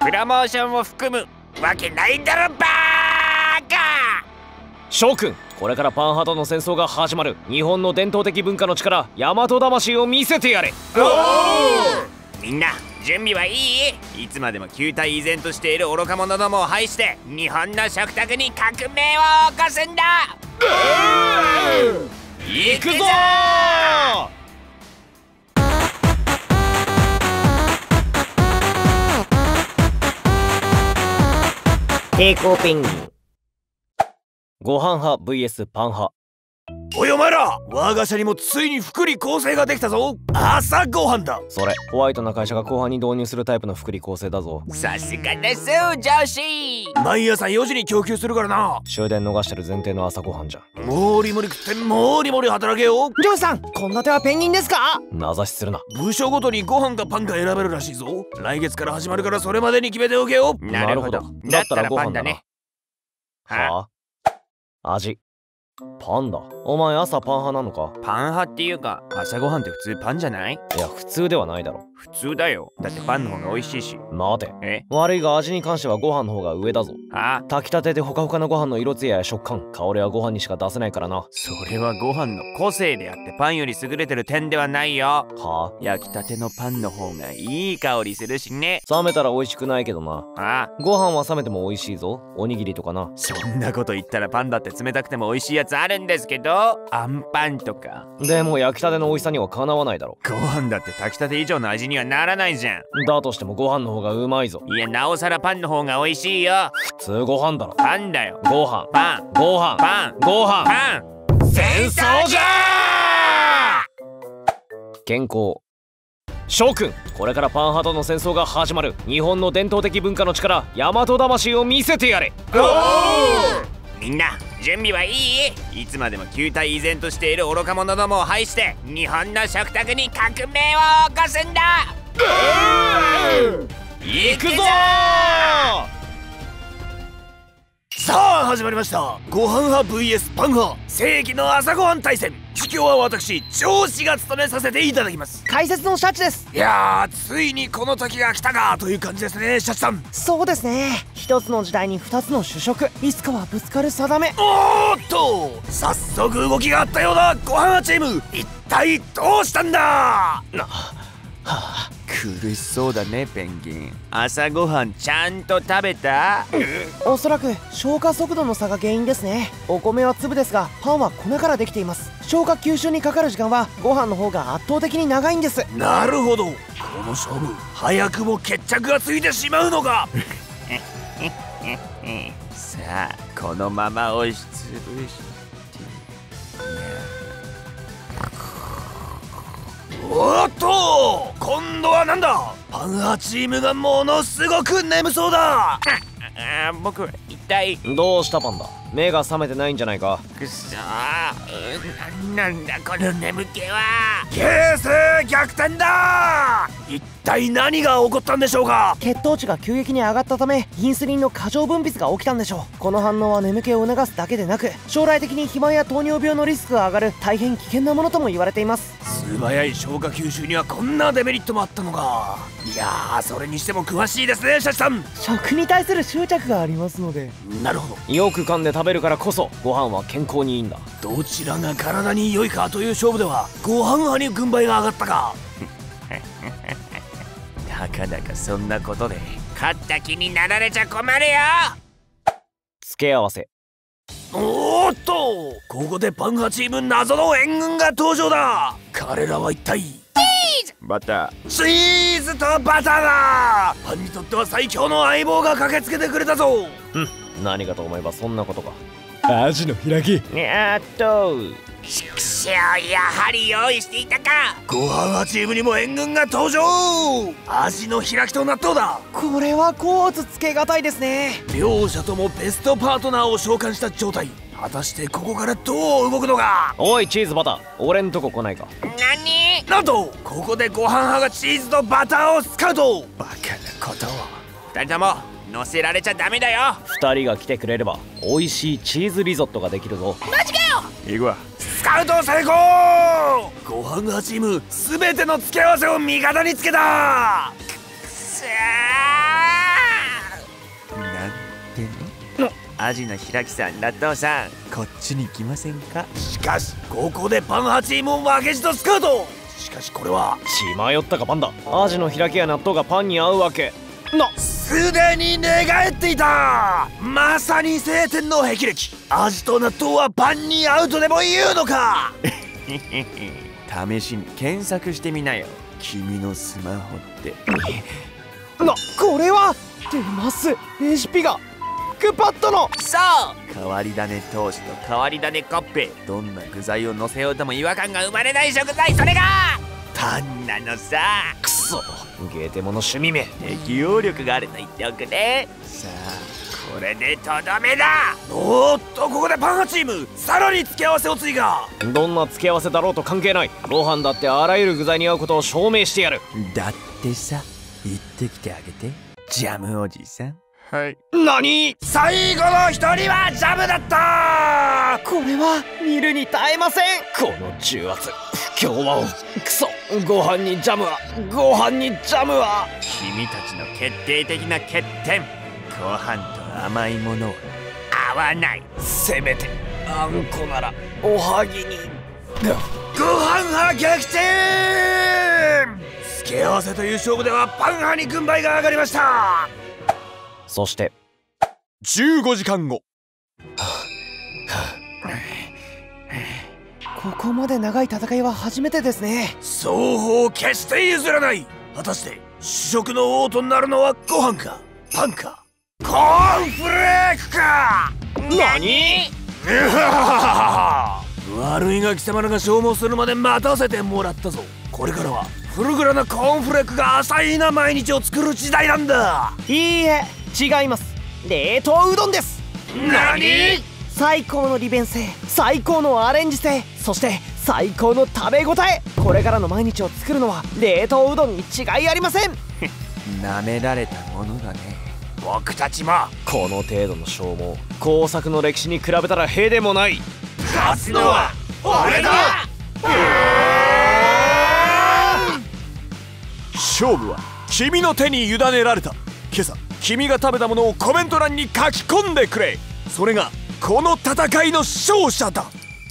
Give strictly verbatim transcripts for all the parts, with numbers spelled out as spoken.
プロモーションを含むわけないだろバーカ。 諸君、これからパン派との戦争が始まる。日本の伝統的文化の力、大和魂を見せてやれ。 おお、みんな準備はいい？いつまでも球体依然としている愚か者どもを排して日本の食卓に革命を起こすんだ。 行くぞー。抵抗ペンギン。ご飯派 ブイエス パン派。 おいお前ら、我が社にもついに福利厚生ができたぞ。朝ごはんだ。 それホワイトな会社が後半に導入するタイプの福利厚生だぞ。 さすがです上司。 毎朝よじに供給するからな。 終電逃してる前提の朝ごはんじゃん。 もりもり食ってもりもり働けよ。 ジョーさん、こんな手はペンギンですか？ 名指しするな。 部署ごとにご飯かパンか選べるらしいぞ。来月から始まるからそれまでに決めておけよ。 なるほど。 だったらご飯だね。 はあ、味パンだ。お前朝パン派なのか？ パン派っていうか朝ごはんって普通パンじゃない？ いや普通ではないだろ。 普通だよ。だってパンの方が美味しいし。 待て。 え？ 悪いが味に関してはご飯の方が上だぞ。 あ？ 炊きたてでほかほかのご飯の色艶や食感、香りはご飯にしか出せないからな。 それはご飯の個性であってパンより優れてる点ではないよ。 はあ？ 焼きたてのパンの方がいい香りするしね。 冷めたら美味しくないけどな。 あ？ ご飯は冷めても美味しいぞ。おにぎりとかな。 そんなこと言ったらパンだって冷たくても美味しいやつあるんですけど、あんパンとか。 でも焼きたての美味しさにはかなわないだろ。 ご飯だって炊きたて以上の味にはならないじゃん。 だとしてもご飯の方がうまいぞ。 いやなおさらパンの方が美味しいよ。 普通ご飯だろ。 パンだよ。 ご飯パンご飯パンご飯パン。戦争じゃー。 健康。諸君、これからパン派との戦争が始まる。日本の伝統的文化の力、大和魂を見せてやれ。 おお、みんな準備はいい？いつまでも球体依然としている愚か者どもを排して日本の食卓に革命を起こすんだ。 行くぞー。 さあ始まりました。ご飯派 ブイエス パン派、世紀の朝ごはん対戦。実況は私上司が務めさせていただきます。 解説のシャチです。 いやー、ついにこの時が来たかという感じですね、シャチさん。 そうですね。一つの時代に二つの主食、いつかはぶつかる定め。 おーっと、早速動きがあったようだ。ご飯派チーム、一体どうしたんだ？ はあ、 苦しそうだねペンギン。朝ごはんちゃんと食べた？ おそらく消化速度の差が原因ですね。お米は粒ですがパンは粉からできています。消化吸収にかかる時間はご飯の方が圧倒的に長いんです。 なるほど、この勝負早くも決着がついてしまうのか。 さあこのまま押しつぶして。 おっと、今度はなんだ？パン派チームがものすごく眠そうだ。 ああ、僕痛い。 どうしたパンダ？目が覚めてないんじゃないか？ くそー、な、なんだこの眠気は。 形勢逆転だ。一体何が起こったんでしょうか？ 血糖値が急激に上がったためインスリンの過剰分泌が起きたんでしょう。この反応は眠気を促すだけでなく将来的に肥満や糖尿病のリスクが上がる大変危険なものとも言われています。 素早い消化吸収にはこんなデメリットもあったのか。いやー、それにしても詳しいですね、シャチさん。 食に対する執着がありますので。 なるほど。 よく噛んで食べるからこそご飯は健康にいいんだ。 どちらが体に良いかという勝負ではご飯派に軍配が上がったか。 たかだかそんなことで勝った気になられちゃ困るよ。 付け合わせ。 おーっと、ここでパン派チーム謎の援軍が登場だ。彼らは一体？ バターチーズとバターだ。パンにとっては最強の相棒が駆けつけてくれたぞ。 うん、何かと思えばそんなことか。 アジの開き。 やっとしくしょう、やはり用意していたか。 ご飯派チームにも援軍が登場。味の開きと納豆だ。 これは甲乙つけがたいですね。 両者ともベストパートナーを召喚した状態。果たしてここからどう動くのか。 おいチーズバター、俺んとこ来ないか。 何？ なんとここでご飯派がチーズとバターをスカウト。 バカなことを。二人とも乗せられちゃダメだよ。 二人が来てくれれば美味しいチーズリゾットができるぞ。 マジかよ。行くわ。 スカウト成功。ご飯派チームすべての付け合わせを味方につけた。 くそー。 てね。アジの開きさん、ラットウさん、こっちに来ませんか？ しかしここでパンハチームを負けじとスカート。しかしこれは血迷ったかパンダ。アジの開きや納豆がパンに合うわけな。 すでに寝返っていた。まさに晴天の霹靂。アジと納豆はパンに合うとでも言うのか。 試しに検索してみなよ、君のスマホって。 な、これは出ますレシピがクックパッドの。 そう変わり種トースト、変わり種コッペ、どんな具材を乗せようとも違和感が生まれない食材、それがパンなのさ。 くそ、ゲーテモの趣味め。 適応力があると言っておくね。さあこれでとどめだ。 おーっとここでパンハチームさらに付け合わせを追加。 どんな付け合わせだろうと関係ない。ご飯だってあらゆる具材に合うことを証明してやる。 だってさ、言ってきてあげて、ジャムおじさん。はい。 何？ 最後の一人はジャムだった。 これは見るに耐えません。 この重圧、不協和音、くそ。ご飯にジャムは、ご飯にジャムは。 君たちの決定的な欠点、ご飯と甘いものは合わない。 せめてあんこならおはぎに。 ご飯派逆転。付け合わせという勝負ではパン派に軍配が上がりました。 そしてじゅうごじかんご。 ここまで長い戦いは初めてですね。 双方決して譲らない。果たして主食の王となるのはご飯かパンかコーンフレークか。 何？ 悪いが貴様らが消耗するまで待たせてもらったぞ。これからはフルグラなコーンフレークが浅いな毎日を作る時代なんだ。 いいえ、違います。冷凍うどんです。 何？ 最高の利便性、最高のアレンジ性、そして最高の食べ応え。これからの毎日を作るのは冷凍うどんに違いありません。 なめられたものだね。 僕たちもこの程度の消耗、工作の歴史に比べたらへでもない。 勝つのは俺だ。勝負は君の手に委ねられた。今朝君が食べたものをコメント欄に書き込んでくれ。それがこの戦いの勝者だ。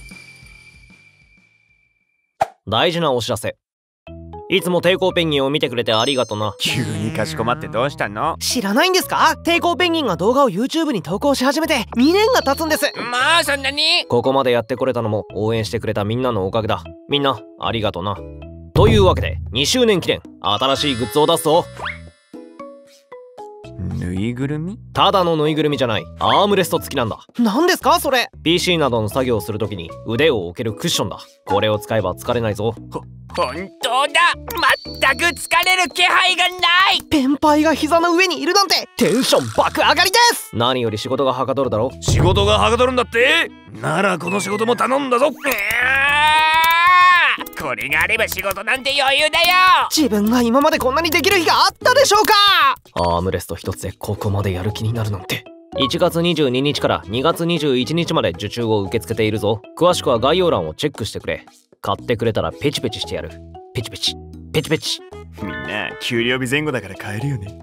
大事なお知らせ。いつも抵抗ペンギンを見てくれてありがとな。 急にかしこまってどうしたの？ 知らないんですか？抵抗ペンギンが動画を YouTube に投稿し始めてにねんが経つんです。 まあそんなに？ ここまでやってこれたのも応援してくれたみんなのおかげだ。みんなありがとな。というわけでにしゅうねん記念、新しいグッズを出すぞ。 ぬいぐるみ？ ただのぬいぐるみじゃない、アームレスト付きなんだ。 何ですかそれ？ ピーシー などの作業をするときに腕を置けるクッションだ。これを使えば疲れないぞ。 本当だ、全く疲れる気配がない。 ペンパイが膝の上にいるなんてテンション爆上がりです。 何より仕事がはかどるだろ。 仕事がはかどるんだって？ならこの仕事も頼んだぞ。 これがあれば仕事なんて余裕だよ。 自分が今までこんなにできる日があったでしょうか？ アームレスト一つでここまでやる気になるなんて。いちがつにじゅうににちからにがつにじゅういちにちまで受注を受け付けているぞ。詳しくは概要欄をチェックしてくれ。買ってくれたらペチペチしてやる。ペチペチペチペチ。 みんな給料日前後だから買えるよね。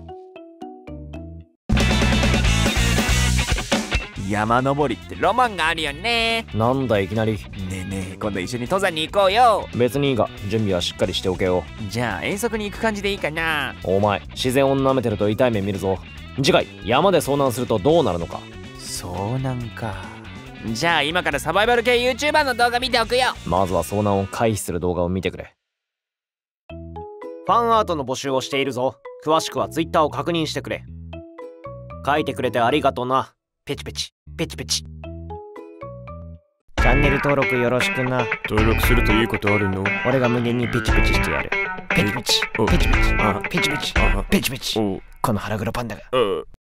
山登りってロマンがあるよね。 なんだいきなり。 ねえねえ、今度一緒に登山に行こうよ。 別にいいが準備はしっかりしておけよ。 じゃあ遠足に行く感じでいいかな。 お前自然を舐めてると痛い目見るぞ。次回山で遭難するとどうなるのか。 遭難か。じゃあ今からサバイバル系 YouTuber の動画見ておくよ。 まずは遭難を回避する動画を見てくれ。ファンアートの募集をしているぞ。詳しくは Twitter を確認してくれ。書いてくれてありがとな。ペチペチペチペチ。チャンネル登録よろしくな。 登録するといいことあるの？ 俺が無限にペチペチしてやる。ペチペチペチペチペチペチペチ。この腹黒パンダが。